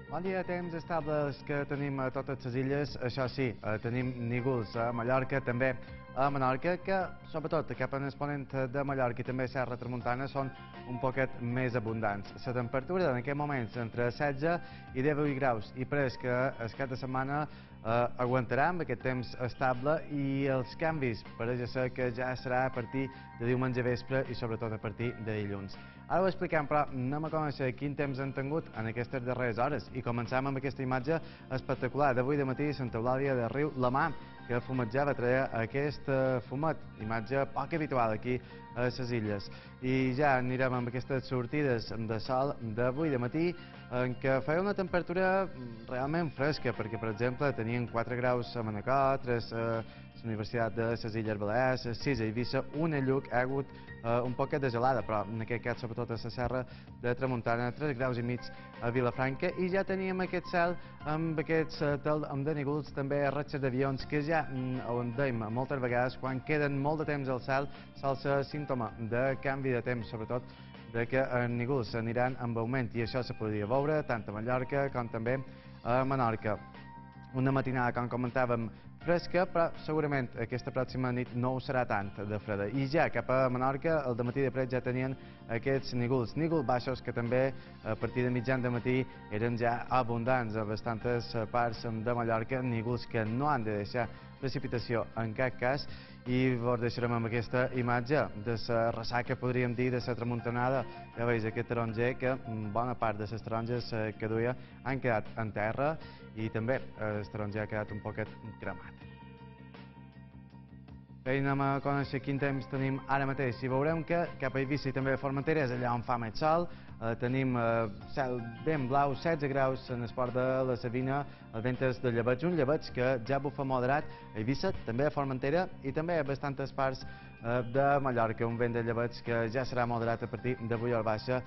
Bon dia, temps estables que tenim a totes les illes, això sí, tenim nígols a Mallorca, també a Menorca, que sobretot cap en el ponent de Mallorca i també a Serra Tramuntana són un poquet més abundants. La temperatura en aquests moments entre 16 i 18 graus i pres que el cap de setmana aguantarà amb aquest temps estable i els canvis pareix ser que ja serà a partir de diumenge vespre i sobretot a partir de dilluns. Ara ho expliquem, però anem a conèixer quin temps han tingut en aquestes darreres hores i començam amb aquesta imatge espectacular d'avui de matí a Santa Eulàlia de Riu La Mà, que fumejava, treia aquest fumet, imatge poc habitual aquí a les illes. I ja anirem amb aquestes sortides de sol d'avui de matí, en què feia una temperatura realment fresca, perquè, per exemple, tenien 4 graus a Manacor, 3 a la Universitat de les Illes Balears, 6 a Eivissa, 1 a Lluc, ha hagut un poquet de gelada, però en aquest cas sobretot a la Serra de Tramuntana, 3 graus i mig a Vilafranca, i ja teníem aquest cel amb aquests de nígols, també ratxes d'avions, que ja ho dèiem moltes vegades, quan queden molt de temps al cel, sol ser símptoma de canvi de temps, sobretot de que els nígols aniran amb augment, i això se podria veure tant a Mallorca com també a Menorca. Una matinada, com comentàvem, fresca, però segurament aquesta pròxima nit no ho serà tant de freda. I ja cap a Menorca, al dematí de pret ja tenien aquests nígols baixos que també a partir de mitjan de matí eren ja abundants a bastantes parts de Mallorca, nígols que no han de deixar precipitació en cap cas, i vos deixarem amb aquesta imatge de la ressaca, podríem dir, de la tramuntanada. Ja veus aquest taronger, que bona part de les taronges que duia han quedat en terra i també el taronger ha quedat un poquet cremat. Bé, anem a conèixer quin temps tenim ara mateix i veurem que cap a Eivissa i també a Formentera és allà on fa més sol. Tenim cel ben blau, 16 graus en el port de la Savina, el vent és de llebeig, un llebeig que ja bufa moderat a Eivissa, també a Formentera i també a bastantes parts de Mallorca, un vent de llebeig que ja serà moderat a partir d'avui al baixa,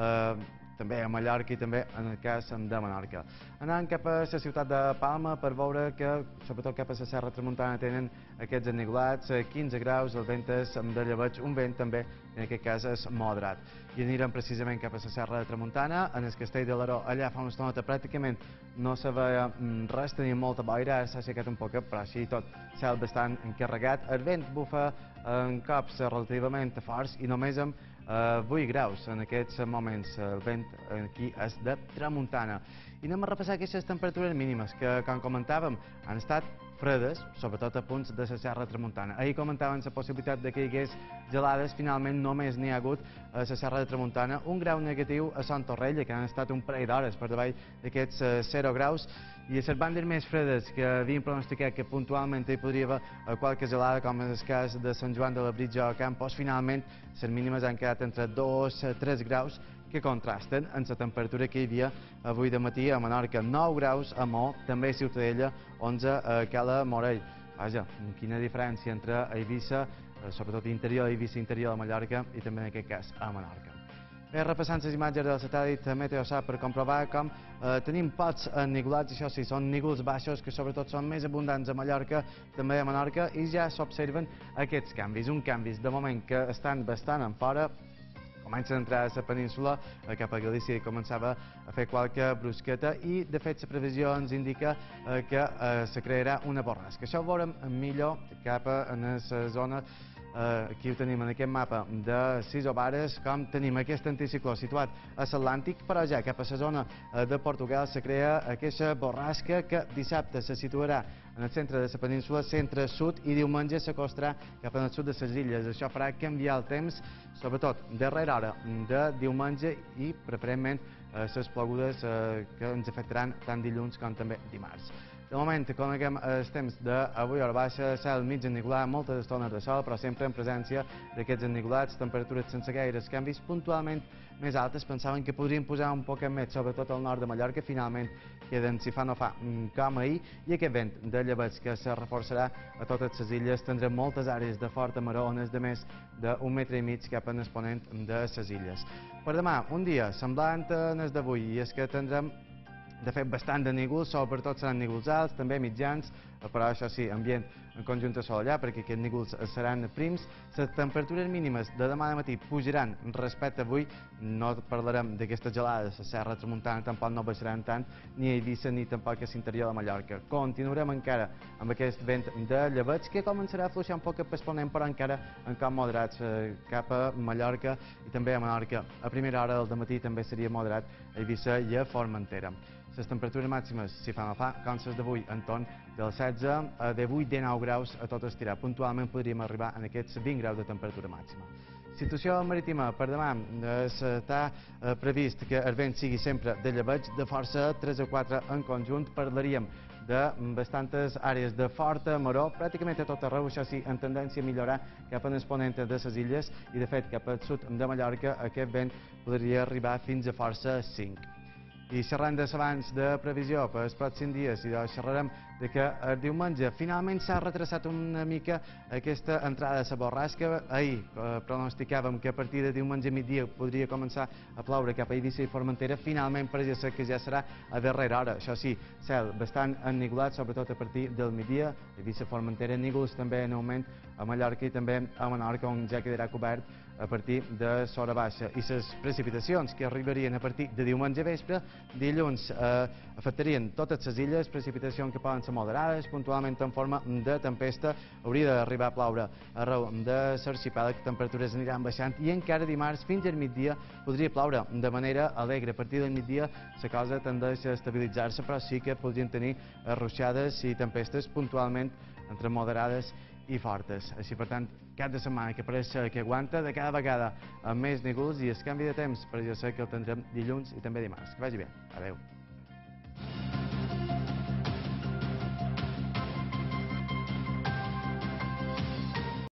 també a Mallorca i també en el cas de Menorca. Anant cap a la ciutat de Palma per veure que, sobretot cap a la Serra Tramuntana, tenen aquests enniglats, 15 graus, el vent és de llebeig, un vent també, en aquest cas, és moderat. I anirem precisament cap a la Serra de Tramuntana, en el Castell de l'Aró, allà fa una estoneta pràcticament no se veia res, tenia molta boira, ara s'ha aixecat un poc, però així tot, cel bastant encarregat. El vent bufa en cops relativament forts i només amb 8 graus en aquests moments. El vent aquí és de tramuntana. I anem a repassar aquestes temperatures mínimes que, com comentàvem, han estat fredes, sobretot a punts de la Serra Tramuntana. Ahir comentàvem la possibilitat de que hi hagués gelades, finalment només n'hi ha hagut a la Serra de Tramuntana. Un grau negatiu a Sant Torrella, que han estat un parell d'hores per davall d'aquests 0 graus, i a les bandes més fredes que havien pronosticat que puntualment hi podria haver qualque gelada, com en el cas de Sant Joan de Labritja o Campos, finalment les mínimes han quedat entre 2 i 3 graus, que contrasten amb la temperatura que hi havia avui de matí a Menorca, 9 graus a Mo, també a Ciutadella, 11 a Cala Morell. Vaja, quina diferència entre Eivissa, sobretot interior, Eivissa interior de Mallorca i també en aquest cas a Menorca. Bé, repassant les imatges del satèl·lit Meteosat per comprovar com tenim pocs enniglats, això sí, són nígols baixos que sobretot són més abundants a Mallorca, també a Menorca, i ja s'observen aquests canvis, uns canvis de moment que estan bastant en fora. Comença a entrar a la península, cap a Galícia, i començava a fer qualque brusqueta, i de fet la previsió ens indica que se crearà una borrasca. Això ho veurem millor cap a la zona, aquí ho tenim en aquest mapa de Sisobares, com tenim aquest anticicló situat a l'Atlàntic, però ja cap a la zona de Portugal se crea aquesta borrasca que dissabte se situarà en el centre de la península, centre-sud, i diumenge s'acostarà cap al sud de les illes. Això farà canviar el temps, sobretot darrera hora de diumenge i preferentment les plogudes que ens afectaran tant dilluns com també dimarts. De moment, coneguem els temps d'avui a la baixa, cel mig ennigolat, moltes estones de sol, però sempre en presència d'aquests ennigolats, temperatures sense gaires canvis, puntualment més altes. Pensaven que podrien posar un poc més, sobretot al nord de Mallorca, finalment queden, si fa no fa, com ahir, i aquest vent de llebeig que se reforçarà a totes les illes. Tindrem moltes àrees de forta marones de més d'un metre i mig cap en el ponent de les illes. Per demà, un dia semblant en el d'avui, i és que tindrem de fet bastant de nígols, sobretot seran nígols alts, també mitjans, però això sí, ambient en conjunt assolellat, perquè aquests núvols seran prims. Les temperatures mínimes de demà de matí pujaran respecte a avui, no parlarem d'aquestes gelades, la serra tramuntana tampoc no baixaran tant, ni a Eivissa ni tampoc a l'interior de Mallorca. Continuarem encara amb aquest vent de llebeig que començarà a fluixar un poc cap ponent, però encara en camps moderats cap a Mallorca i també a Menorca. A primera hora del matí també seria moderat a Eivissa i a Formentera. Les temperatures màximes, si fa no fa, com les d'avui, en torn dels 16 a 18-19 graus a tot estirar. Puntualment podríem arribar en aquests 20 graus de temperatura màxima. Situació marítima per demà. Està previst que el vent sigui sempre de llebeig, de força 3 o 4 en conjunt. Parlaríem de bastantes àrees de forta maror, pràcticament a tot arreu, això sí, en tendència a millorar cap a l'exponent de les illes i, de fet, cap al sud de Mallorca aquest vent podria arribar fins a força 5. I xerrant de l'abans de previsió per als pròxims dies, i xerrarem de que el diumenge finalment s'ha retrasat una mica aquesta entrada de la borrasca. Ahir pronosticàvem que a partir de diumenge a migdia podria començar a ploure cap a Eivissa i Formentera. Finalment pareix ser que ja serà a darrera hora. Això sí, cel bastant ennigolat, sobretot a partir del migdia. Eivissa, Formentera, nígols també en augment a Mallorca i també a Menorca, on ja quedarà cobert a partir de l'hora baixa. I les precipitacions que arribarien a partir de diumenge vespre, dilluns afectarien totes les illes, precipitacions que poden ser moderades, puntualment en forma de tempesta. Hauria d'arribar a ploure arreu de l'arxipèlag, temperatures aniran baixant i encara dimarts fins al migdia podria ploure de manera alegre. A partir del migdia la cosa tendeix a estabilitzar-se, però sí que podrien tenir ruixades i tempestes puntualment entre moderades i fortes. Així, per tant, cap de setmana que pareix que aguanta, de cada vegada amb més núvols, i el canvi de temps, però jo sé que el tindrem dilluns i també dimarts. Que vagi bé. Adéu.